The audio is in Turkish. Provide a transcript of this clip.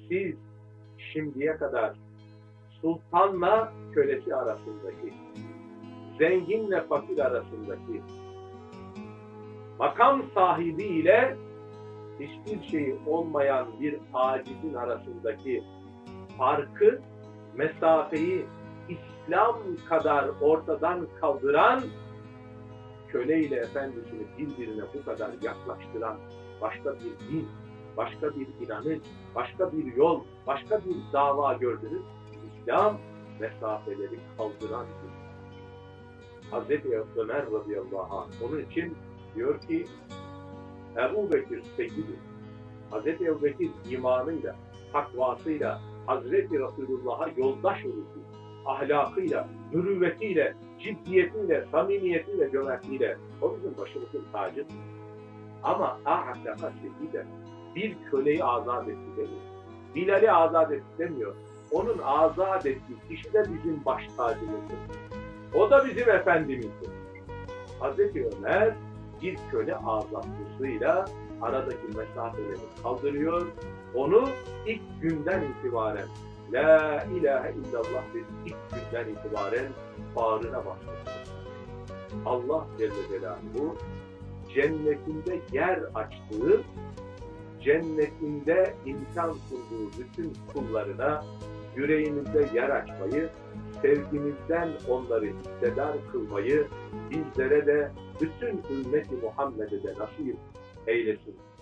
siz şimdiye kadar sultanla kölesi arasındaki, zenginle fakir arasındaki, makam sahibiyle hiçbir şeyi olmayan bir acizin arasındaki farkı, mesafeyi İslam kadar ortadan kaldıran, köle ile efendisini birbirine bu kadar yaklaştıran başka bir din, başka bir inanış, başka bir yol, başka bir dava gördünüz. İslam mesafeleri kaldıran bir. Hazreti Ömer radıyallahu anh onun için diyor ki Ebu Bekir seyyidi. Hazreti Ebu Bekir imanıyla, takvasıyla, Hazreti Resulullah'a yoldaş oluşu, ahlakıyla, mürüvvetiyle, ciddiyetiyle, samimiyetiyle, cömertliğiyle o bizim başımızın tacı. Ama a'taka seyyide bir köleyi azat etti demiyor. Bilal'i azat etti demiyor. Onun azat ettiği kişi de bizim baş tacımızdır. O da bizim efendimizdir. Hazreti Ömer bir köle azatlısıyla aradaki mesafeleri kaldırıyor. Onu ilk günden itibaren La ilahe illallah dedi. İlk günden itibaren bağrına bastırıyor. Allah Celle Celaluhu cennetinde yer açtığı, cennetinde imkan sunduğu bütün kullarına yüreğimizde yer açmayı, sevgimizden onları hissedar kılmayı bizlere de bütün ümmeti Muhammed'e de nasip eylesin.